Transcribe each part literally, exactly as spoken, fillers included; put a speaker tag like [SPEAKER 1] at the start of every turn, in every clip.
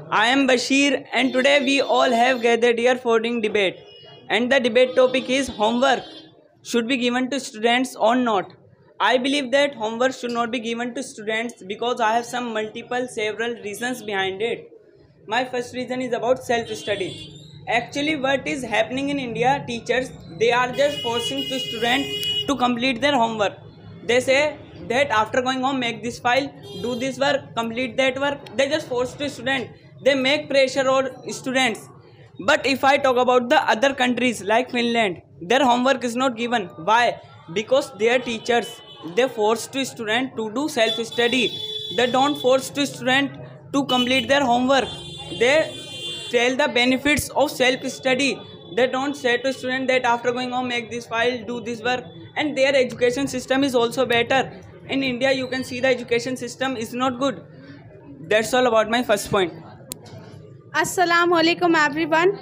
[SPEAKER 1] I am Bashir, and today we all have gathered here for doing debate. And the debate topic is homework should be given to students or not. I believe that homework should not be given to students because I have some multiple several reasons behind it. My first reason is about self-study. Actually, what is happening in India, teachers, they are just forcing to students to complete their homework. They say that after going home, make this file, do this work, complete that work. They just force to student. They make pressure on students. But if I talk about the other countries like Finland, their homework is not given. Why? Because their teachers, they force to student to do self-study. They don't force to student to complete their homework. They tell the benefits of self-study. They don't say to student that after going home make this file, do this work. And their education system is also better. In India you can see the education system is not good. That's all about my first point.
[SPEAKER 2] Assalamu alaikum everyone.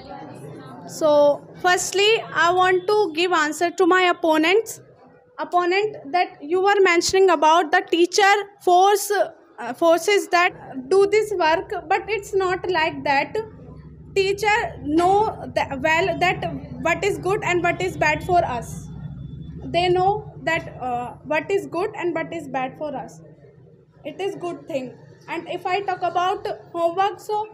[SPEAKER 2] So firstly I want to give answer to my opponents. Opponent that you were mentioning about the teacher force uh, forces that do this work, but it's not like that. Teacher know that, well that what is good and what is bad for us. They know that uh, what is good and what is bad for us. It is good thing. And if I talk about homework, so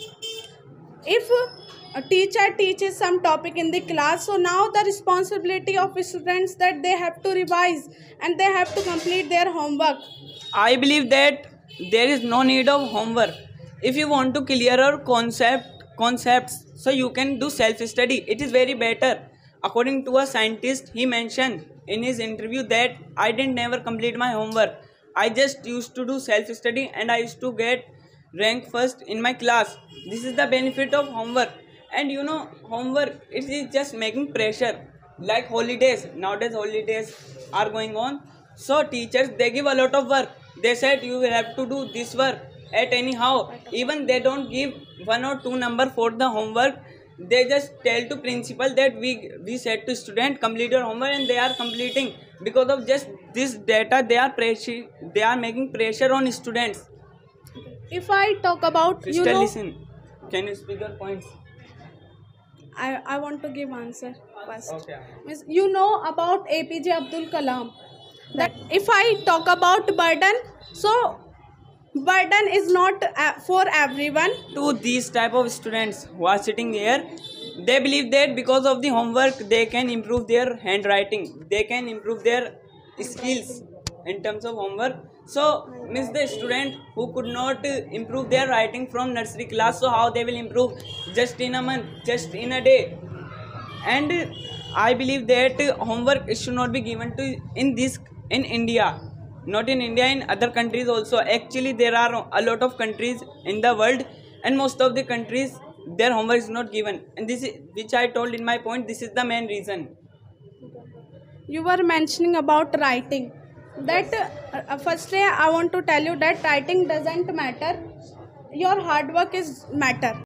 [SPEAKER 2] if a teacher teaches some topic in the class, so now the responsibility of students that they have to revise and they have to complete their homework.
[SPEAKER 1] I believe that there is no need of homework. If you want to clear your concept concepts, so you can do self-study. It is very better. According to a scientist, he mentioned in his interview that I didn't never complete my homework. I just used to do self-study and I used to get rank first in my class. This is the benefit of homework. And you know, homework, it is just making pressure. Like holidays, nowadays holidays are going on. So teachers, they give a lot of work. They said you will have to do this work at anyhow. Even they don't give one or two number for the homework. They just tell to principal that we we said to student complete your homework and they are completing. Because of just this data, they are pressure, they are making pressure on students.
[SPEAKER 2] If I talk about,
[SPEAKER 1] Crystal,
[SPEAKER 2] you know,
[SPEAKER 1] listen. Can you speak your points?
[SPEAKER 2] I, I want to give answer first.
[SPEAKER 1] Okay.
[SPEAKER 2] Means you know about A P J Abdul Kalam. That if I talk about burden, so burden is not uh, for everyone.
[SPEAKER 1] To these type of students who are sitting here, they believe that because of the homework they can improve their handwriting, they can improve their skills in terms of homework. So means the student who could not uh, improve their writing from nursery class, so how they will improve just in a month, just in a day. And uh, I believe that uh, homework should not be given to in this in India. Not in India, in other countries also. Actually, there are a lot of countries in the world, and most of the countries, their homework is not given. And this is, which I told in my point, this is the main reason.
[SPEAKER 2] You were mentioning about writing. That uh, firstly, I want to tell you that writing doesn't matter. Your hard work is matter.